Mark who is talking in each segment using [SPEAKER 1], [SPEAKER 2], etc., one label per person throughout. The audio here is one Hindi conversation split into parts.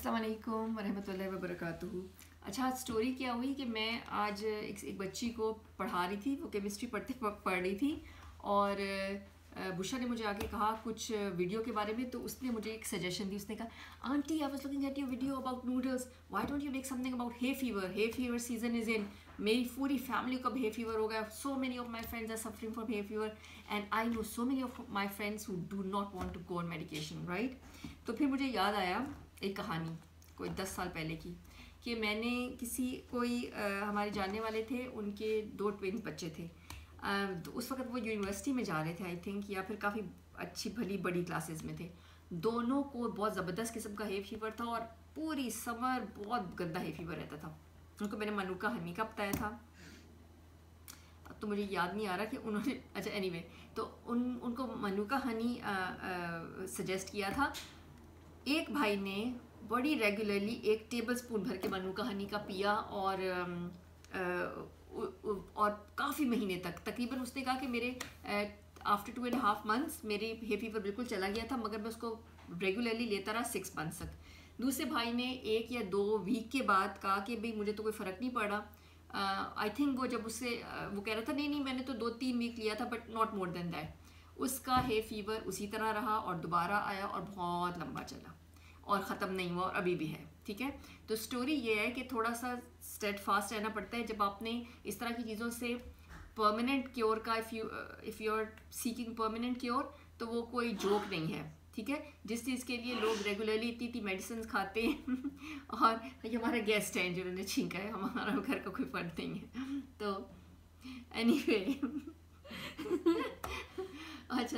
[SPEAKER 1] अस्सलाम वालेकुम वरहमतुल्लाहि वबरकातुहू। अच्छा, स्टोरी क्या हुई कि मैं आज एक बच्ची को पढ़ा रही थी, वो केमिस्ट्री पढ़ रही थी और बुशा ने मुझे आके कहा कुछ वीडियो के बारे में। तो उसने मुझे एक सजेशन दी। उसने कहा, aunty I was looking at your video about noodles, why don't you make something about hay fever. Hay fever season is in. मेरी पूरी फैमिली को अब हे फीवर हो गया। So many of my friends are suffering from hay fever and I know so many of my friends who do not want to go on medication, right. तो फिर मुझे याद आया एक कहानी कोई 10 साल पहले की, कि मैंने हमारे जानने वाले थे, उनके 2 ट्विन्स बच्चे थे। तो उस वक्त वो यूनिवर्सिटी में जा रहे थे आई थिंक, या फिर काफ़ी अच्छी भली बड़ी क्लासेस में थे। दोनों को बहुत ज़बरदस्त किस्म का हे फीवर था और पूरी समर बहुत गंदा हे फीवर रहता था। उनको मैंने मनुका हनी का बताया था। अब तो मुझे याद नहीं आ रहा कि उन्होंने, अच्छा एनीवे, तो उनको मनुका हनी सजेस्ट किया था। एक भाई ने बड़ी रेगुलरली 1 टेबल स्पून भर के मनुका हनी का पिया और काफ़ी महीने तक, तकरीबन उसने कहा कि मेरे आफ्टर 2.5 months मेरी हे फीवर बिल्कुल चला गया था, मगर मैं उसको रेगुलरली लेता रहा 6 months तक। दूसरे भाई ने 1 या 2 वीक के बाद कहा कि भाई मुझे तो कोई फ़र्क नहीं पड़ा। आई थिंक वो जब उससे वो कह रहा था नहीं मैंने तो 2-3 वीक लिया था, but not more than that. उसका हे फीवर उसी तरह रहा और दोबारा आया और बहुत लंबा चला और ख़त्म नहीं हुआ और अभी भी है, ठीक है। तो स्टोरी ये है कि थोड़ा सा स्टेड फास्ट रहना पड़ता है जब आपने इस तरह की चीज़ों से परमानेंट क्योर का, if you are seeking permanent cure, तो वो कोई जोक नहीं है, ठीक है। जिस चीज़ के लिए लोग रेगुलरली इतनी मेडिसिन खाते हैं और ये हमारा गेस्ट है जिन्होंने छींका है, हमारा घर का कोई फर्क नहीं है। तो एनीवे अच्छा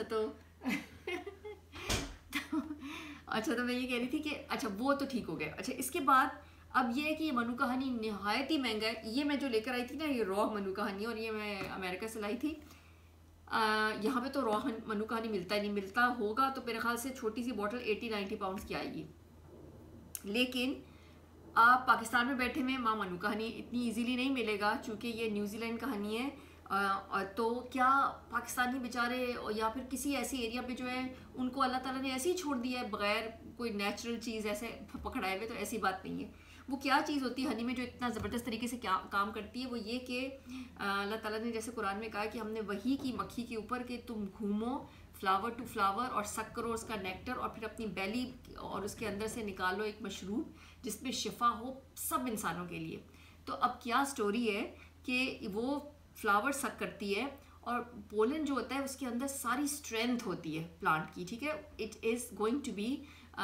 [SPEAKER 1] तो मैं ये कह रही थी कि अच्छा वो तो ठीक हो गया। अच्छा, इसके बाद अब ये है कि ये मनुका हनी नहायत ही महंगा है। ये मैं जो लेकर आई थी ना, ये रॉ मनुका हनी, और ये मैं अमेरिका से लाई थी। यहाँ पे तो रॉ मनुका हनी मिलता ही नहीं, मिलता होगा तो मेरे ख्याल से छोटी सी बॉटल 80-90 पाउंड्स की आएगी। लेकिन आप पाकिस्तान में बैठे में माँ मनुका हनी इतनी इजीली नहीं मिलेगा, चूँकि ये न्यूजीलैंड का हनी है। तो क्या पाकिस्तानी बेचारे या फिर किसी ऐसी एरिया पे जो है उनको अल्लाह ताला ने ऐसे ही छोड़ दिया है बगैर कोई नेचुरल चीज़ ऐसे पकड़ाए हुए, तो ऐसी बात नहीं है। वो क्या चीज़ होती है हनी में जो इतना ज़बरदस्त तरीके से क्या काम करती है, वो ये कि अल्लाह ताला ने जैसे कुरान में कहा कि हमने वही की मक्खी के ऊपर कि तुम घूमो फ्लावर टू फ्लावर और सक करो उसका नेक्टर, और फिर अपनी बैली और उसके अंदर से निकालो एक मशरूब जिसमें शिफा हो सब इंसानों के लिए। तो अब क्या स्टोरी है कि वो फ्लावर सक करती है और पोलन जो होता है उसके अंदर सारी स्ट्रेंथ होती है प्लांट की, ठीक है। It is going to be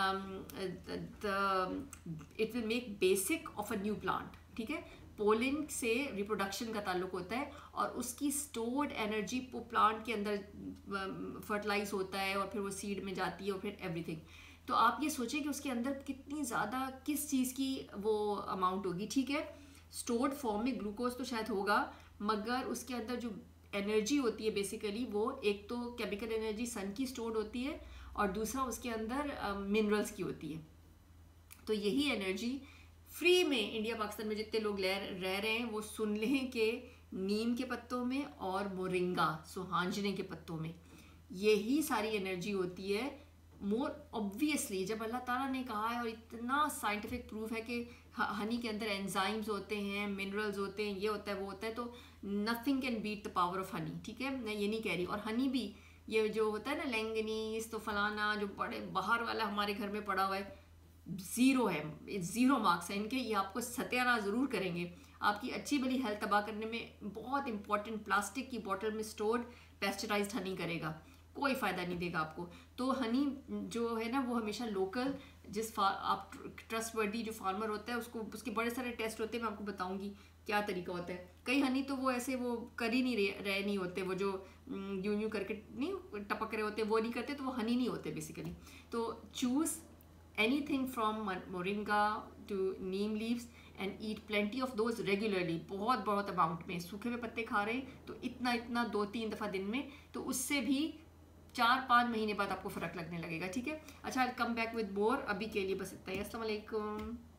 [SPEAKER 1] it will make basic of a new plant, ठीक है। पोलन से रिप्रोडक्शन का ताल्लुक होता है और उसकी स्टोर्ड एनर्जी प्लांट के अंदर फर्टिलाइज होता है और फिर वो सीड में जाती है और फिर एवरीथिंग। तो आप ये सोचें कि उसके अंदर कितनी ज़्यादा किस चीज़ की वो अमाउंट होगी, ठीक है। स्टोर्ड फॉर्म में ग्लूकोज तो शायद होगा, मगर उसके अंदर जो एनर्जी होती है बेसिकली वो एक तो केमिकल एनर्जी सन की स्टोर्ड होती है और दूसरा उसके अंदर मिनरल्स की होती है। तो यही एनर्जी फ्री में इंडिया पाकिस्तान में जितने लोग रह रहे हैं वो सुन लें कि नीम के पत्तों में और मोरिंगा सुहांजने के पत्तों में यही सारी एनर्जी होती है। मोर ऑब्वियसली जब अल्लाह ताला ने कहा है और इतना साइंटिफिक प्रूफ है कि हनी के अंदर एंजाइम्स होते हैं, मिनरल्स होते हैं, ये होता है वो होता है, तो nothing can beat the power of honey, ठीक है। मैं ये नहीं कह रही। और हनी भी ये जो होता है ना लैंगनीस तो फलाना जो बड़े बाहर वाला हमारे घर में पड़ा हुआ है, ज़ीरो है, 0 मार्क्स है इनके। ये आपको सत्यानाश ज़रूर करेंगे, आपकी अच्छी भली हेल्थ तबाह करने में बहुत इंपॉर्टेंट प्लास्टिक की बोतल में स्टोर्ड पेस्चराइज्ड हनी करेगा, कोई फ़ायदा नहीं देगा आपको। तो हनी जो है ना वो हमेशा लोकल, आप ट्रस्ट वर्दी जो फार्मर होता है उसको, उसके बड़े सारे टेस्ट होते हैं, मैं आपको बताऊंगी क्या तरीका होता है। कई हनी तो वो ऐसे वो कर ही नहीं रहे नहीं होते, वो जो यूं करके नहीं टपक रहे होते वो नहीं करते, तो वो हनी नहीं होते बेसिकली। तो choose anything from moringa to neem leaves and eat plenty of those regularly, बहुत अमाउंट में। सूखे हुए पत्ते खा रहे हैं तो इतना 2-3 दफ़ा दिन में, तो उससे भी 4-5 महीने बाद आपको फ़र्क लगने लगेगा, ठीक है। अच्छा, आई कम बैक विद मोर, अभी के लिए बस इतना ही। अस्सलाम वालेकुम।